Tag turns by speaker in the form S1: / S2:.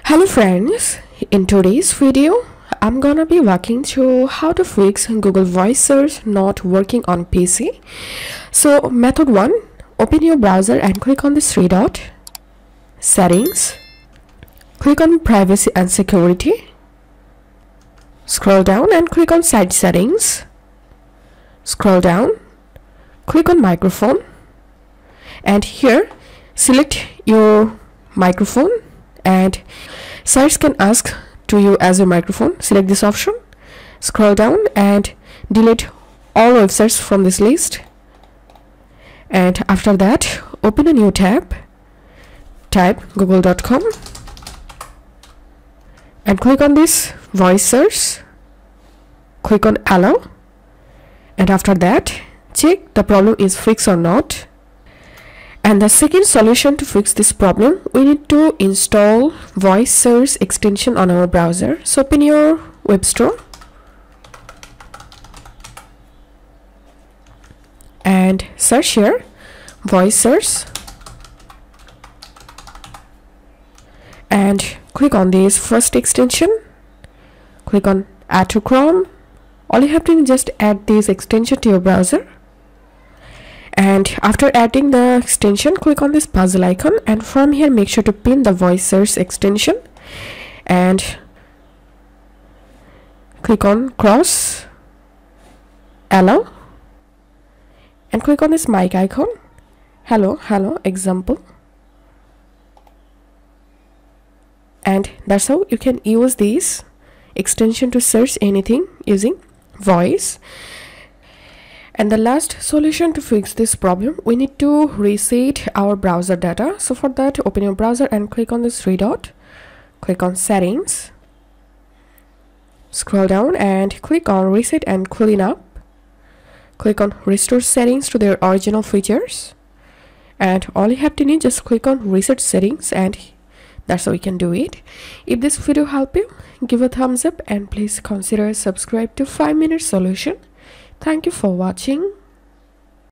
S1: Hello friends, in today's video I'm gonna be walking through how to fix Google Voice Search not working on PC. So method 1, open your browser and click on this three dot, settings, click on privacy and security, scroll down and click on site settings, scroll down, click on microphone, and here select your microphone and Search can ask to you as a microphone. Select this option, scroll down and delete all websites from this list, and after that open a new tab, type google.com and click on this voice search, click on allow, and after that check the problem is fixed or not. And the second solution to fix this problem, we need to install voice search extension on our browser. So open your web store and search here voice search and click on this first extension, click on add to Chrome. All you have to do is just add this extension to your browser. And after adding the extension, click on this puzzle icon, and from here make sure to pin the voice search extension and click on cross, allow, and click on this mic icon, hello example, and that's how you can use this extension to search anything using voice. And the last solution to fix this problem, we need to reset our browser data. So for that, open your browser and click on this three dot, click on settings, scroll down and click on reset and clean up, click on restore settings to their original features, and all you have to do is just click on reset settings, and that's how you can do it. If this video helped you, give a thumbs up and please consider subscribe to 5-minute solution. Thank you for watching.